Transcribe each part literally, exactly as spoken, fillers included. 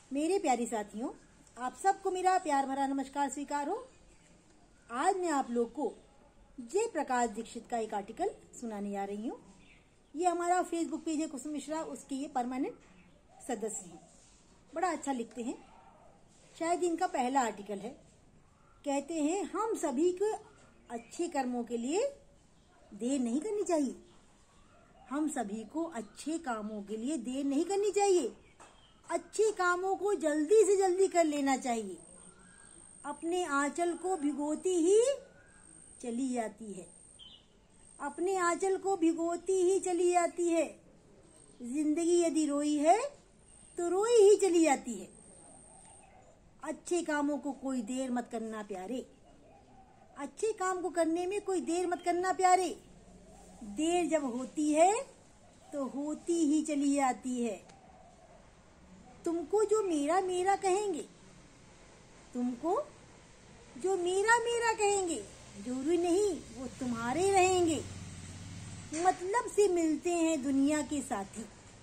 मेरे प्यारे साथियों, आप सबको मेरा प्यार भरा नमस्कार स्वीकार हो। आज मैं आप लोग को जयप्रकाश दीक्षित का एक आर्टिकल सुनाने जा रही हूँ। ये हमारा फेसबुक पेज है कुसुम मिश्रा, उसके ये परमानेंट सदस्य हैं। बड़ा अच्छा लिखते हैं, शायद इनका पहला आर्टिकल है। कहते हैं, हम सभी को अच्छे कर्मों के लिए देर नहीं करनी चाहिए। हम सभी को अच्छे कामों के लिए देर नहीं करनी चाहिए। अच्छे कामों को जल्दी से जल्दी कर लेना चाहिए। अपने आंचल को भिगोती ही चली जाती है। अपने आंचल को भिगोती ही चली जाती है। जिंदगी यदि रोई है तो रोई ही चली जाती है। अच्छे कामों को कोई देर मत करना प्यारे। अच्छे काम को करने में कोई देर मत करना प्यारे। देर जब होती है तो होती ही चली जाती है। तुमको जो मेरा मेरा कहेंगे, तुमको जो मेरा मेरा कहेंगे, जरूरी नहीं वो तुम्हारे रहेंगे। मतलब से मिलते हैं दुनिया के साथी।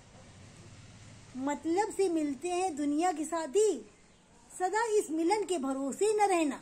मतलब से मिलते हैं दुनिया के साथी। सदा इस मिलन के भरोसे न रहना।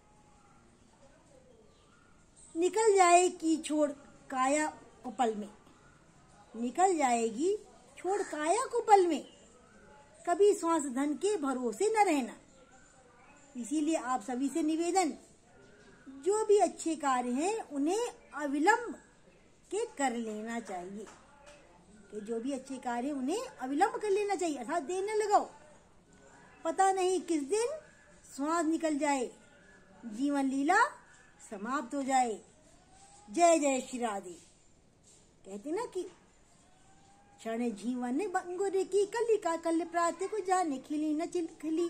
निकल जाएगी छोड़ काया को पल में। निकल जाएगी छोड़ काया को पल में। कभी श्वास धन के भरोसे न रहना। इसीलिए आप सभी से निवेदन, जो भी अच्छे कार्य हैं उन्हें अविलंब के कर लेना चाहिए। कि जो भी अच्छे कार्य हैं उन्हें अविलंब कर लेना चाहिए, अर्थात देर न लगाओ। पता नहीं किस दिन श्वास निकल जाए, जीवन लीला समाप्त हो जाए। जय जय श्री राधे। कहते ना कि क्षण जीवन भंगुर की कलिका कल प्रात को जाने खिली न चिल खिली।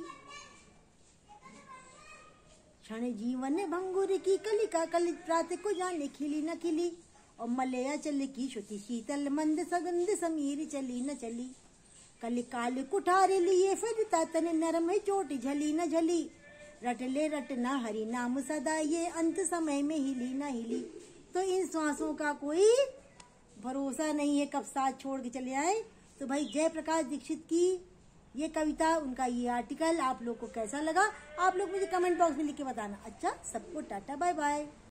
क्षण जीवन भंगुर की कलिका कल प्रात को जाने खिली न खिली। और मलया चल की श्रुति शीतल मंद सगंध समीर चली न चली। कल काल कुठारे लिए फिरता तन नरम है चोट झली न झली। रट ले रट ना हरि नाम सदा ये अंत समय में हिली न हिली। तो इन श्वासों का कोई भरोसा नहीं है, कब साथ छोड़ के चले आए। तो भाई जयप्रकाश दीक्षित की ये कविता, उनका ये आर्टिकल आप लोग को कैसा लगा, आप लोग मुझे कमेंट बॉक्स में लिख के बताना। अच्छा, सबको टाटा बाय बाय।